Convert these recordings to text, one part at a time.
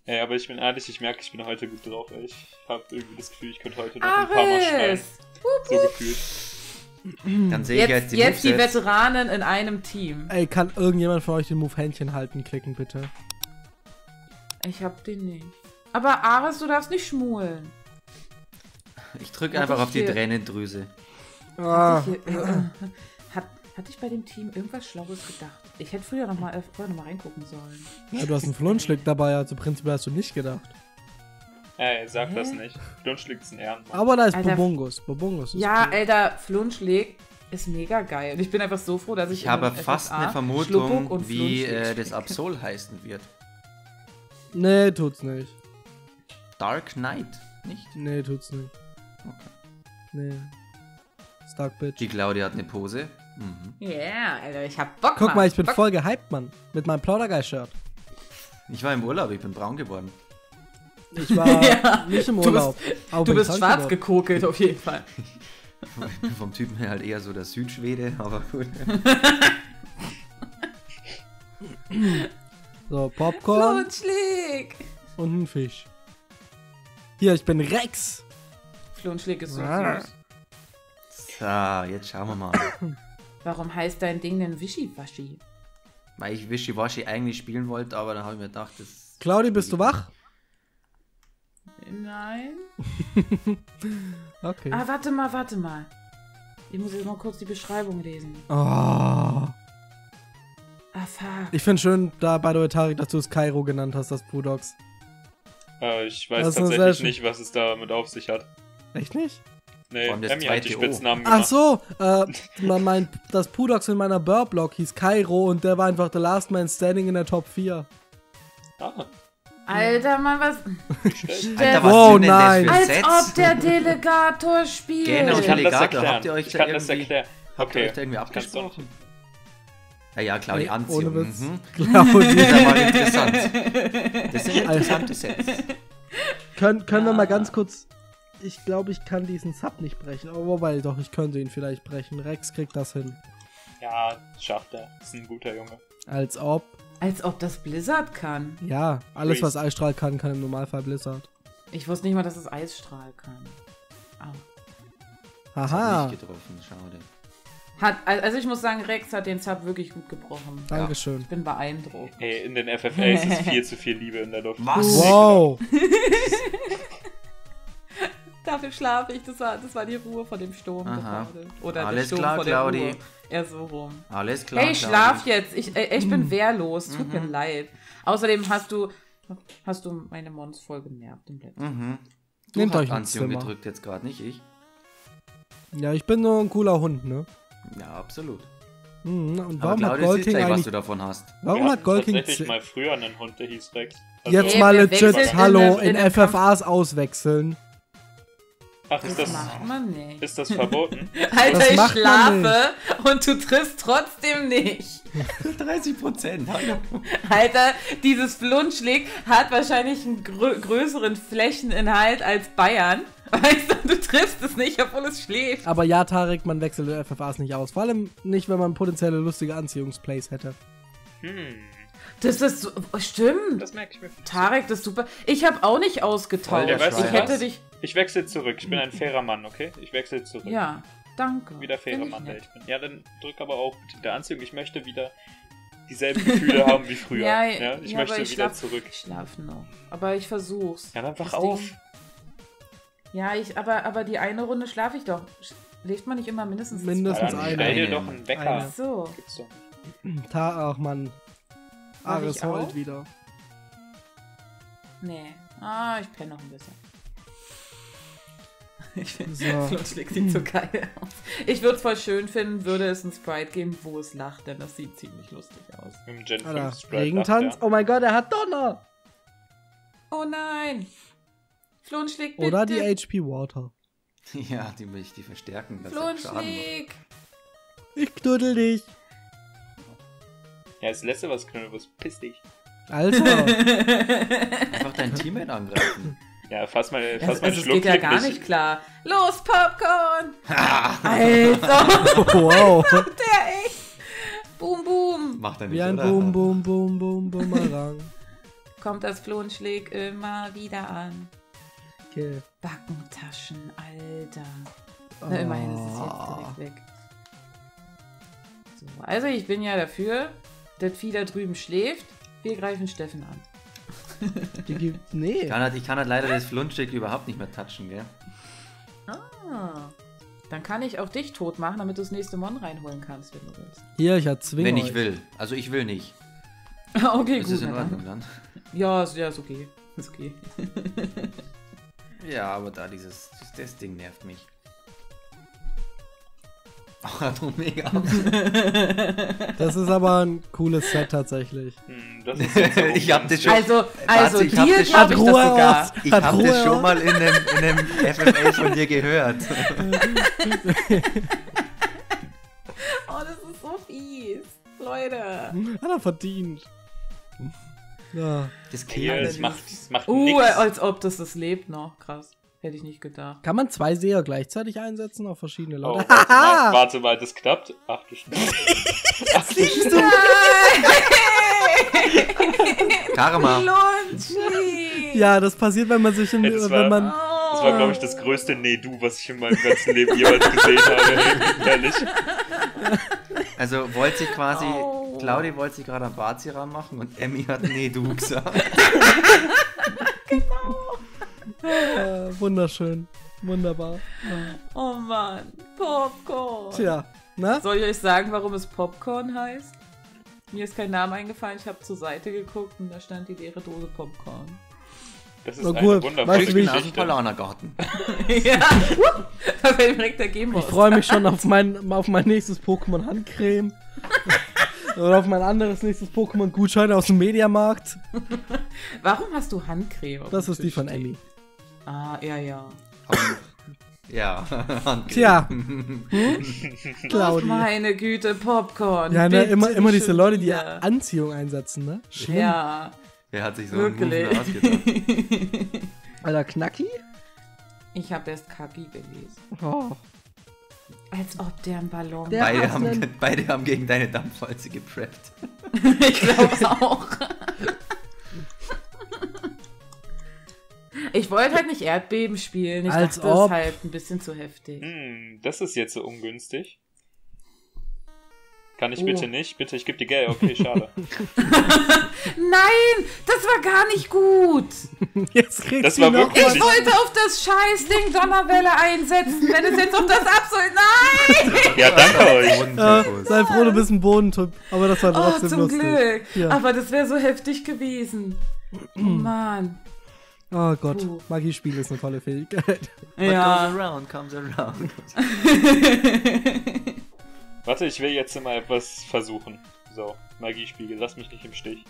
Ey, aber ich bin ehrlich, ich merke, ich bin heute gut drauf, ey. Ich habe irgendwie das Gefühl, ich könnte heute noch ein paar Mal schreien. So gefühlt. Dann sehe ich jetzt die Veteranen in einem Team. Ey, kann irgendjemand von euch den Move Händchen halten klicken, bitte? Ich hab den nicht. Aber Ares, du darfst nicht schmulen. Ich drücke einfach auf die Tränendrüse. Hatte ich bei dem Team irgendwas Schlaues gedacht? Ich hätte vorher noch mal reingucken sollen. Ja, du hast einen Flunschlick dabei, also prinzipiell hast du nicht gedacht. Ey, sag das nicht. Flunschlick ist ein Ehrenmann. Aber da ist Alter, Bobungus. Bobungus ist ja, cool. Alter, Flunschlick ist mega geil. Und ich bin einfach so froh, dass ich Ich habe in fast FSA eine Schluppuck Vermutung, und wie Flunschlick das spielen Absol heißen wird. Nee, tut's nicht. Dark Knight, nicht? Nee, tut's nicht. Okay. Nee. Stark Bitch. Die Claudia hat eine Pose. kann. Yeah, Alter, ich hab Bock, Guck Mann. mal, ich bin Bock. voll gehypt, Mann. Mit meinem Plaudergeist-Shirt. Ich war im Urlaub, ich bin braun geworden. Ich war Ja, nicht im du Urlaub. aber Du bin bist krank schwarz geworden. gekokelt, auf jeden Fall. Ich bin vom Typen her halt eher so der Südschwede, aber gut. So, Popcorn Flunschlick! und ein Fisch. Hier, ich bin Rex. Flunschlick ist so Ah. süß. So, jetzt schauen wir mal. Warum heißt dein Ding denn Wischiwaschi? Weil ich Wischiwaschi eigentlich spielen wollte, aber dann habe ich mir gedacht, das... Claudi, bist du wach? Nein. Okay. Ah, warte mal. Ich muss jetzt mal kurz die Beschreibung lesen. Oh. Ah, fuck. Ich finde schön, da bei der Tarik, dass du es Kairo genannt hast, das Pudox. Ich weiß Das ist eine tatsächlich sehr nicht, was es damit auf sich hat. Echt nicht? Nee, Vor allem das Emmy hat die zweite O. Spitznamen gemacht. Ach so, das Pudox in meiner Burblock hieß Kairo und der war einfach the last man standing in der Top 4. Ah, Alter, Mann, was... nicht schlecht. Alter, Wow, was sind denn nein. das für Als Sets? ob der Delegator spielt. Genau, Ich kann das Delegator, erklären. habt ihr euch Ich da kann das irgendwie- erklären. Habt ihr Okay. euch da irgendwie Kannst du abgesprochen? Ja, Claudia, Nee, Anziehung. ohne Witz. Mhm. Claudi. Das ist aber interessant. Das sind interessante Sets. Können wir mal ganz kurz... Ich glaube, ich kann diesen Sub nicht brechen. Aber wobei, doch, ich könnte ihn vielleicht brechen. Rex kriegt das hin. Ja, schafft er. Ist ein guter Junge. Als ob... Als ob das Blizzard kann. Ja, alles, Freeze. was Eisstrahl kann im Normalfall Blizzard. Ich wusste nicht mal, dass es Eisstrahl kann. Au. Das Haha, hat nicht getroffen, schade. Also ich muss sagen, Rex hat den Sub wirklich gut gebrochen. Dankeschön. Ich bin beeindruckt. Ey, in den FFAs ist viel zu viel Liebe in der Luft. Was? Wow. Dafür schlafe ich. Das war die Ruhe vor dem Sturm Aha. gerade. Oder Alles der Sturm klar, vor der Claudi. Ruhe. Eher so rum. Alles klar, Hey, schlaf jetzt. Ich bin wehrlos. Tut mir leid. Außerdem hast du meine Mons voll genervt im letzten. Mhm. Du Nehmt hast euch ein Anziehung Zimmer. gedrückt jetzt gerade, nicht ich. Ja, ich bin nur ein cooler Hund, ne? Ja, absolut. Und Aber warum hat Claudia sieht Golking gleich, was eigentlich... du davon hast. Warum Wir hat hatten Golking... tatsächlich mal früher einen Hund, der hieß Rex. Also- Jetzt Ey, mal wer legit, wechselt hallo, in in der FFAs auswechseln. Ach, ist Das macht man nicht. ist das verboten? Alter, Das ich macht man schlafe und du triffst trotzdem nicht. 30%, hallo. Alter, dieses Flunschlick hat wahrscheinlich einen größeren Flächeninhalt als Bayern. Weißt du, du triffst es nicht, obwohl es schläft. Aber ja, Tarek, man wechselt in FFAs nicht aus. Vor allem nicht, wenn man potenzielle lustige Anziehungsplays hätte. Das ist so, stimmt. Das merke ich mir. Tarek, das ist super. Ich habe auch nicht ausgetauscht. Ja, weißt du Ich hätte was? dich... Ich wechsle zurück. Ich bin ein fairer Mann, okay? Ich wechsle zurück. Ja, danke. Wieder fairer Find ich Mann, der nett. ich bin. Ja, dann drück aber auch bitte der Anziehung. Ich möchte wieder dieselben Gefühle haben wie früher. Ja, Ja, ich ja, möchte aber ich wieder schlaf- zurück. Ich schlafe noch. Aber ich versuch's. Ja, dann wach Das auf. Ding- Ja, aber die eine Runde schlafe ich doch. Schläft man nicht immer mindestens Mindestens Ja, dann eine. stell dir Eine. doch einen Wecker. Eine. So. Gibt's doch. Ach man. Mach Ares ich auch? heult wieder. Nee. Ich penne noch ein bisschen. Ich finde, So. Flunschlick sieht so geil aus. Ich würde es voll schön finden, würde es ein Sprite geben, wo es lacht, denn das sieht ziemlich lustig aus. Im Gen 5 Alter, Sprite Regentanz? lacht Oh mein Gott, er hat Donner! Oh nein! Flunschlick, bitte! Oder die HP Water. Ja, die möchte ich verstärken. dass er Schaden macht. Flunschlick! Ich knuddel dich. Ja, das letzte was Knüppels, piss dich. Also, Einfach dein Teammate angreifen. Ja, fass mal Also, es Schluck. geht ja gar nicht klar. Los, Popcorn! Alter, wow. der echt! Boom, boom! Macht er nicht, Wie ein oder? Boom, Boom, Boom, Boom, Boomerang. kommt das Flohenschläg immer wieder an. Okay. Backentaschen, Alter. Na, immerhin ist es jetzt direkt weg. So, also ich bin ja dafür, das Vieh da drüben schläft. Wir greifen Steffen an. Nee. Ich kann halt leider das Flunschstück überhaupt nicht mehr touchen, gell? Ah. Dann kann ich auch dich tot machen, damit du das nächste Mon reinholen kannst, wenn du willst. Hier, ich erzwinge Wenn euch. ich will. Also ich will nicht. Okay, Ist gut. das in Ordnung dann? Ja, ist okay. Ist okay. Ja, aber da das Ding nervt mich. Oh, mega. Das ist aber ein cooles Set tatsächlich. Das ist jetzt so Ich hab das schon. Also Warte, ich hab dir das glaube ich das Ruhe sogar. aus. Ich Hat habe Ruhe das schon auf. mal in einem FFA von dir gehört. Oh, das ist so fies. Leute. Hat er verdient. Ja. Das Ja, killt das macht Oh, nichts. als ob das lebt noch. Krass. Hätte ich nicht gedacht. Kann man 2 Seher gleichzeitig einsetzen auf verschiedene Oh, Leute? warte mal, das klappt. Ach du Scheiße. Ach du Scheiße. Karma. Lunchi. Ja, das passiert, wenn man sich Ja, das war- wenn man. Das war, glaube ich, das größte Nee-Du, was ich in meinem ganzen Leben jemals gesehen habe. Ehrlich. Also wollte sich quasi, Oh. Claudi wollte sich gerade am Bazi ranmachen und Emmy hat nee, du gesagt. Wunderschön. Wunderbar. Oh Mann. Popcorn. Tja, ne? Soll ich euch sagen, warum es Popcorn heißt? Mir ist kein Name eingefallen. Ich habe zur Seite geguckt und da stand die leere Dose Popcorn. Das ist Na eine gut, wundervolle weißt du, wie ich- Aus dem Geschichte. Palanergarten. Ja. Da fällt direkt der Game Ich freue mich schon auf mein nächstes Pokémon Handcreme. Oder auf mein anderes nächstes Pokémon Gutschein aus dem Mediamarkt. Warum hast du Handcreme? auf Das dem ist die Tisch von stehen? Emmy. Ah, ja. Ja, Handcreme. Tja. Ach, Claudi. meine Güte, Popcorn. Ja, ne, bitte immer nicht diese schon Leute, die wieder. Anziehung einsetzen, ne? Schlimm. Ja, Wer hat sich so einen Move wirklich. ausgedacht? Alter, Knacki? Ich habe erst Kaki gelesen. Oh. Als ob der ein Ballon Der- war. Beide haben gegen deine Dampfwalze gepreppt. Ich glaube auch. Ich wollte halt nicht Erdbeben spielen. Ich Als dachte, das ob. ist halt ein bisschen zu heftig. Das ist jetzt so ungünstig. Kann ich Oh. bitte nicht? Bitte, ich gebe dir Geld. Okay, schade. Nein, das war gar nicht gut. Jetzt kriegst Das du war noch wirklich was. Ich wollte auf das Scheißding Donnerwelle einsetzen, wenn es jetzt auf das Absoll... Nein! Ja, danke euch. Bodentypus. Sei froh, du bist ein Bodentyp. Aber das war Oh, trotzdem zum lustig. Glück. Ja. Aber das wäre so heftig gewesen. Oh Mann. Oh Gott, Puh. Magiespiel ist eine tolle Fähigkeit. What Ja. goes around, comes around. Warte, ich will jetzt mal etwas versuchen. So, Magiespiegel, lass mich nicht im Stich.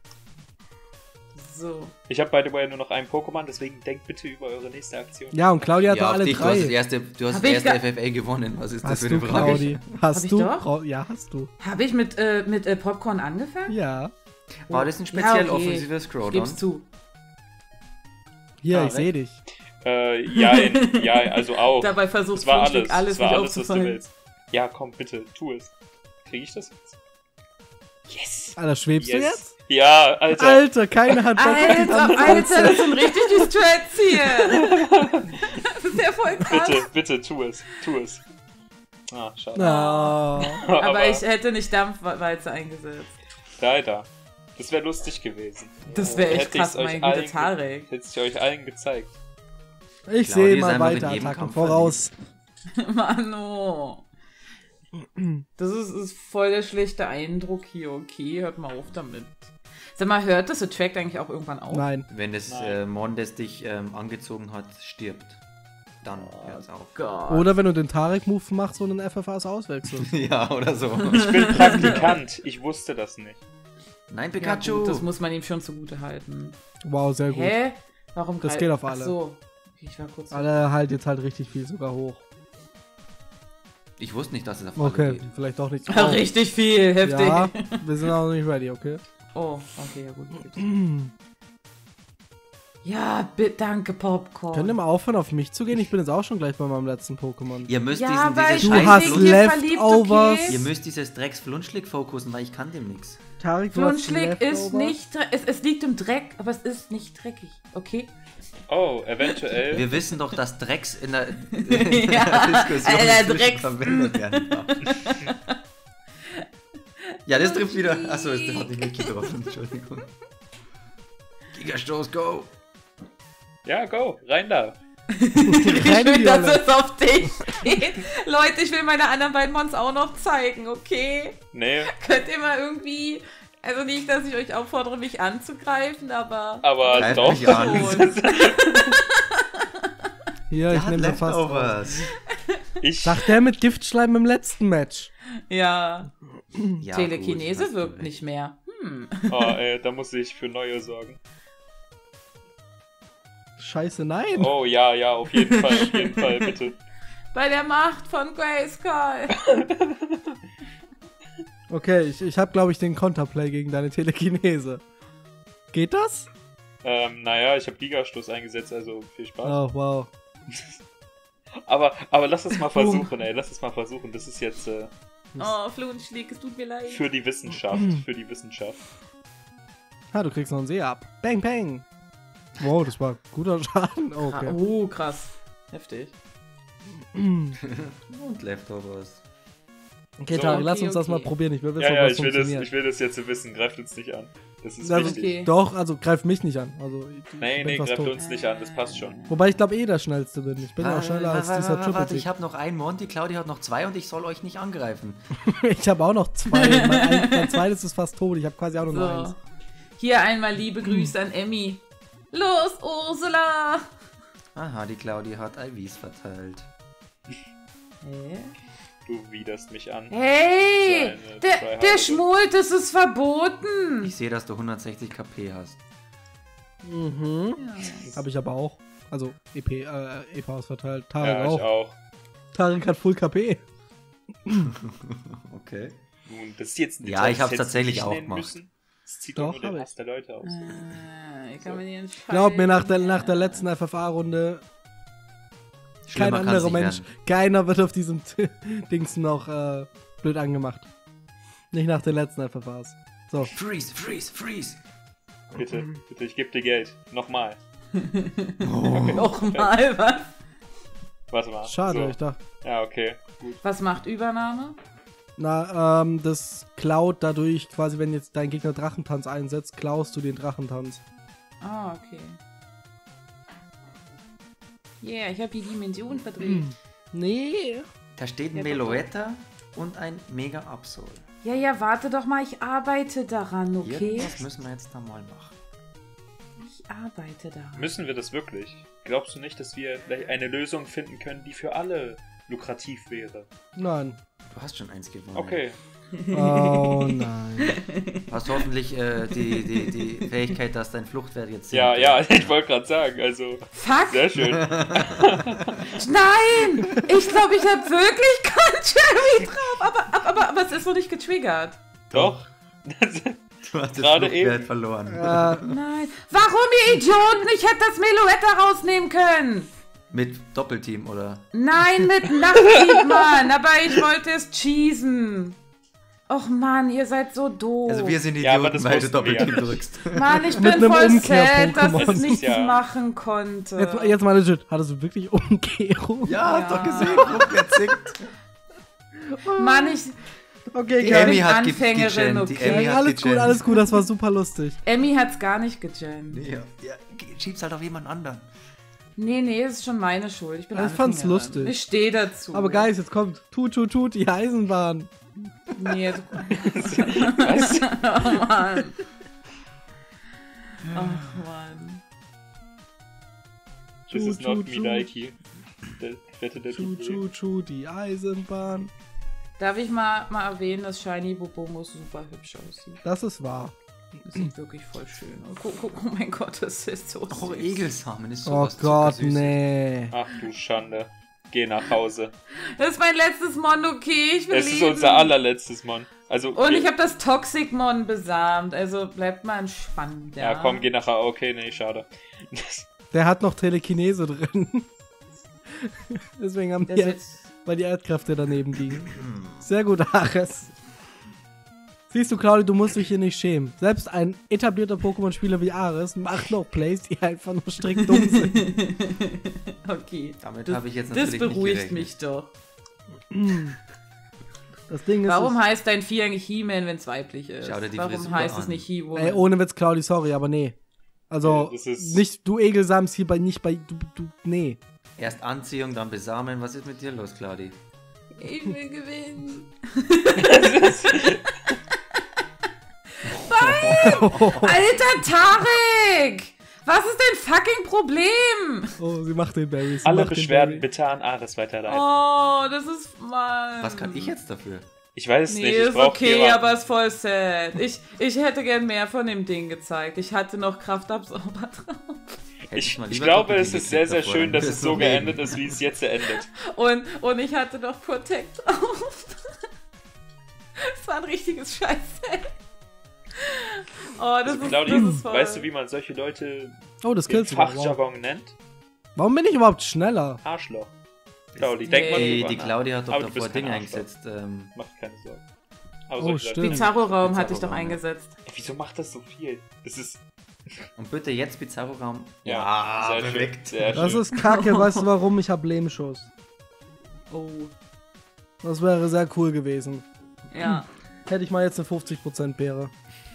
So. Ich habe by the way nur noch ein Pokémon, deswegen denkt bitte über eure nächste Aktion. Ja, und Claudia hatte Ja, auf alle dich, du hast das 3. erste, Hab ich FFA gewonnen. Was ist das Hast für du, eine Frage? Claudi? Hast Hab ich du? doch? Ja, hast du. Habe ich mit Popcorn angefangen? Ja. War das ein speziell Ja, okay. offensiver Ich Scroll geb's zu. Hier, Ah, ich sehe dich. Ja, also auch. Dabei versucht Es war Flunschlick alles, es war nicht alles, was du aufzufallen. willst. Ja, komm, bitte, tu es. Krieg ich das jetzt? Yes! Alter, schwebst du jetzt? Ja, Alter. Alter, keiner hat Bock auf die Alter, Dampfwalze. das sind richtig die Strats hier. Das ist ja voll krass. Bitte, tu es. Ah, schade. Oh. Aber ich hätte nicht Dampfwalze eingesetzt. Leider. Das wäre lustig gewesen. Das wäre echt Hätte ich's krass, euch mein Güte, allen Tarek. Hätte ich euch allen gezeigt. Ich Claudia sehe ist mal einfach in weiter jedem Attacken Kampf voraus. Mano. Das ist voll der schlechte Eindruck hier, okay? Hört mal auf damit. Sag mal, hört das Attract eigentlich auch irgendwann auf? Nein. Wenn das Nein. Mon, das dich angezogen hat, stirbt, dann hört's auf. Gott. Oder wenn du den Tarek-Move machst und den FFAs auswechselst. Ja, oder so. Ich bin Praktikant. Ich wusste das nicht. Nein, Ja, Pikachu! gut, das muss man ihm schon zugute halten. Wow, sehr gut. Hä? Warum Das greif- geht auf alle. Ach so. Ich war kurz. Alle halt jetzt halt richtig viel sogar hoch. Ich wusste nicht, dass es auf alle Okay, geht. vielleicht doch nicht. Ah, richtig viel, heftig. Ja, wir sind auch noch nicht ready, okay? Oh, okay, ja gut. Ja, danke, Popcorn. Könnt ihr mal aufhören, auf mich zu gehen? Ich bin jetzt auch schon gleich bei meinem letzten Pokémon. Ihr müsst Ja, diesen, weil dieses ich Du hast bin hier verliebt, Leftovers. okay? Ihr müsst dieses Drecks-Flunschlick fokussen, weil ich kann dem nichts. Tarik, du hast Flunschlick ist Leftovers. nicht, es liegt im Dreck, aber es ist nicht dreckig, okay? Oh, eventuell. Wir wissen doch, dass Drecks in der, Ja, Diskussion Alter, inzwischen Drecks. verwendet werden darf. Ja, das trifft wieder. Achso, das hat nicht mitgetroffen, Entschuldigung. Gigastoß, go! Ja, go, rein da. Ich will, dass Violet. es auf dich geht. Leute, ich will meine anderen beiden Mons auch noch zeigen, okay? Nee, Könnt ihr mal irgendwie... Also nicht, dass ich euch auffordere, mich anzugreifen, aber... aber Greif doch. mich an. Hier, Der ich hat nehme da fast. Leftovers. Ich, Sagt der mit Giftschleim im letzten Match. Ja, Ja, Telekinese gut, hast du wirkt recht. nicht mehr. oh, ey, da muss ich für neue sorgen. Scheiße, nein. Oh, ja, auf jeden Fall, bitte. Bei der Macht von Grayskull. Okay, ich habe, glaube ich, den Konterplay gegen deine Telekinese. Geht das? Naja, ich habe Gigastoß eingesetzt, also viel Spaß. Oh, wow. Aber lass es mal versuchen, ey, lass es mal versuchen. Das ist jetzt Oh, Flunschlick, es tut mir leid. für die Wissenschaft, für die Wissenschaft. Ah, du kriegst noch einen See ab. Bang, bang. Wow, das war guter Schaden. Oh, okay. Oh, krass. Heftig. Und Leftovers. Okay, So, Tari, lass uns das okay. mal probieren. Ich will wissen, Ja, ob das ich will funktioniert. das jetzt wissen. Greift uns nicht an. Das ist Also, wichtig. Okay. Doch, also greif mich nicht an. Also, ich Nee, bin fast greift tot. uns nicht an, das passt schon. Wobei ich glaube der schnellste bin. Ich bin ja auch schneller als dieser Triple Warte, ich Tick. habe noch einen Mond, die Claudia hat noch 2 und ich soll euch nicht angreifen. Ich habe auch noch 2. Mein zweites ist fast tot. Ich habe quasi auch nur noch eins. So. Hier einmal liebe Grüße an Emmy. Los, Ursula! Aha, die Claudia hat IVs verteilt. Hä? Du widerst mich an. Hey! So eine Der Tryharderin. Schmult, das ist verboten! Ich sehe, dass du 160 KP hast. Mhm. Habe ich aber auch. Also E-Powers verteilt. Tarek Ja, ich auch. auch. Tarek hat Full KP. Okay. Nun, das ist jetzt nicht. Ja, ich hab's das tatsächlich nicht auch nennen gemacht. müssen. Das zieht Doch, doch nur hab den ich. Hass der Leute aus. Ich kann mir nicht entscheiden. Glaub mir, nach der letzten FFA-Runde, kein Schlimmer kann's anderer nicht Mensch, werden. keiner wird auf diesem Dings noch blöd angemacht. Nicht nach den letzten FFAs. So. Freeze, freeze, freeze. Bitte, ich gebe dir Geld. Nochmal. Nochmal, was? Warte mal. Schade, So. ich dachte. Ja, okay. Gut. Was macht Übernahme? Na, das klaut dadurch quasi, wenn jetzt dein Gegner Drachentanz einsetzt, klaust du den Drachentanz. Ah, okay. Yeah, ich habe die Dimension verdreht. Nee. Da steht ein Ja, Meloetta und ein Mega Absol. Ja, warte doch mal, ich arbeite daran, okay? Irgendwas müssen wir jetzt da mal machen. Ich arbeite daran. Müssen wir das wirklich? Glaubst du nicht, dass wir vielleicht eine Lösung finden können, die für alle lukrativ wäre? Nein. Du hast schon eins gewonnen. Okay. Oh nein. Du hast hoffentlich die Fähigkeit, dass dein Fluchtwert jetzt sinkt. Ja, ich wollte gerade sagen, also Fuck! sehr schön. Nein! Ich glaube, ich habe wirklich Conjury drauf, aber es ist noch nicht getriggert. Doch. Du hast den Gerade Fluchtwert eben. verloren. Nein. Warum, ihr Idioten? Ich hätte das Meloetta rausnehmen können. Mit Doppelteam, oder? Nein, mit Nachtdieb, Mann. Aber ich wollte es cheesen. Och Mann, ihr seid so doof. Also wir sind Ja, aber Idioten, das weil du wussten wir Doppelteam ja. drückst. Mann, ich Mit bin einem voll sad, dass Umkehr-Pokémon. ich nichts Ja. machen konnte. Jetzt mal legit. Hattest du wirklich Umkehrung? Ja, Ja. hast doch gesehen, Fluchtwert sinkt. Mann, ich... Okay, Die geil. Emmy Emmy hat Anfängerin, gegennt, die okay. Emmy hat Alles gut, gegennt. alles gut. Das war super lustig. Emmy hat's gar nicht gegennt. Ja, schieb's halt auf jemand anderen. Nee, es ist schon meine Schuld. Ich bin Ich fand's Anfängerin. lustig. Ich stehe dazu. Aber Guys, jetzt kommt. Tut, die Eisenbahn. Nee, also, Was? oh Mann. Ach Mann. This is not me, Chu. Daiki. Der Wette der Tut weh. Die Eisenbahn. Darf ich mal erwähnen, dass Shiny Bobomus super hübsch aussieht? Das ist wahr. Das sieht wirklich voll schön aus. Oh mein Gott, das ist so Oh, süß. Egelsamen ist Oh sowas Gott, zuckersüß. nee. Ach du Schande. geh nach Hause. Das ist mein letztes Mon, okay? Ich will Es ist leben. unser allerletztes Mon. Also, Und ich habe das Toxic-Mon besamt, also bleibt mal entspannt, ja? Ja, komm, geh nach Hause. Okay, nee, schade. Der hat noch Telekinese drin. Deswegen haben Das die, wird- weil die Erdkräfte daneben liegen. Sehr gut, Ares. Siehst du, Claudia, du musst dich hier nicht schämen. Selbst ein etablierter Pokémon-Spieler wie Ares macht noch Plays, die einfach nur strikt dumm sind. Okay. Damit Das- habe ich jetzt Das natürlich nicht beruhigt gerechnet. mich doch. Das Ding ist, Warum heißt dein Vieh eigentlich He-Man, wenn es weiblich ist? Schau dir die Warum Frisur heißt es an. nicht ey, He-Woman? ohne Witz, Claudia, sorry, aber nee. Also, Ja, das ist- nicht, du Egelsamst hier nicht bei, nee. Erst Anziehung, dann Besamen. Was ist mit dir los, Claudi? Ich will gewinnen. Alter Tarek! Was ist dein fucking Problem? Oh, sie macht den Barry. sie Alle macht den Beschwerden Barry. bitte an Ares weiterleiten. Oh, das ist mal. Was kann ich jetzt dafür? Ich weiß es Nee, nicht, ich ist brauch okay, jemanden. aber ist voll sad. Ich hätte gern mehr von dem Ding gezeigt. Ich hatte noch Kraftabsauber drauf. Hätte Ich mal lieber glaube, Doppel es ist sehr, sehr davor, schön, dann dass wär's es so noch leben. geendet ist, wie es jetzt endet. Und ich hatte noch Protect drauf. Das war ein richtiges Scheiße. Oh, das, Also, ist, Claudi, das ist voll. weißt du, wie man solche Leute Oh, das im killst du. Wow. Fachjargon nennt? Warum bin ich überhaupt schneller? Arschloch. Claudi, denk mal Ey, drüber die nach. Claudia hat doch Aber du davor bist kein Dinge Arschloch. eingesetzt. Mach keine Sorgen. Aber Oh, solche Leute- stimmt. Bizarro-Raum hatte ich doch Bizarro-Raum, ja. eingesetzt. Ey, wieso macht das so viel? Das ist... Und bitte jetzt Bizarro-Raum. Ja, sehr schön. Sehr Das schön. ist kacke, weißt du warum? Ich hab Lehmschuss. Oh, Das wäre sehr cool gewesen. ja. Hätte ich mal jetzt eine 50% Beere.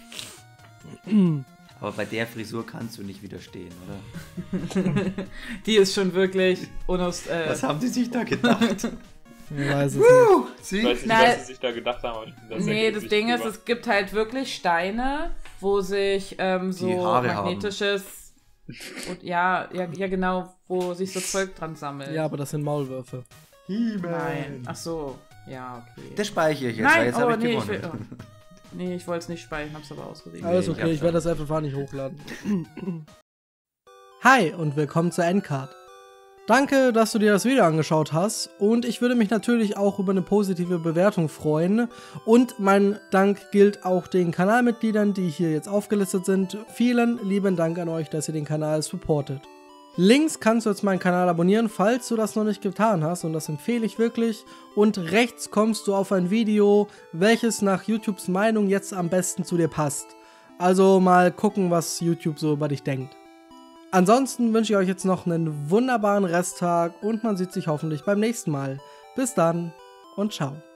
Aber bei der Frisur kannst du nicht widerstehen, oder? Die ist schon wirklich Was haben die sich da gedacht? Ich weiß es nicht. Ich weiß nicht, Nein. was sie sich da gedacht haben, aber ich bin da sehr Nee, das glücklich Ding ist, drüber. es gibt halt wirklich Steine, wo sich so Haare haben. magnetisches und ja, genau, wo sich so Zeug dran sammelt. Ja, aber das sind Maulwürfe. Nein. Ach so. Ja, okay. Das speichere ich jetzt, Nein, weil jetzt oh, habe ich nee, gewonnen. Nee, ich wollte es nicht speichern, hab's aber ausgerieben. Alles ich okay, hab's ich werde das FFH nicht hochladen. Hi und willkommen zur Endcard. Danke, dass du dir das Video angeschaut hast und ich würde mich natürlich auch über eine positive Bewertung freuen und mein Dank gilt auch den Kanalmitgliedern, die hier jetzt aufgelistet sind. Vielen lieben Dank an euch, dass ihr den Kanal supportet. Links kannst du jetzt meinen Kanal abonnieren, falls du das noch nicht getan hast und das empfehle ich wirklich. Und rechts kommst du auf ein Video, welches nach YouTubes Meinung jetzt am besten zu dir passt. Also mal gucken, was YouTube so über dich denkt. Ansonsten wünsche ich euch jetzt noch einen wunderbaren Resttag und man sieht sich hoffentlich beim nächsten Mal. Bis dann und ciao.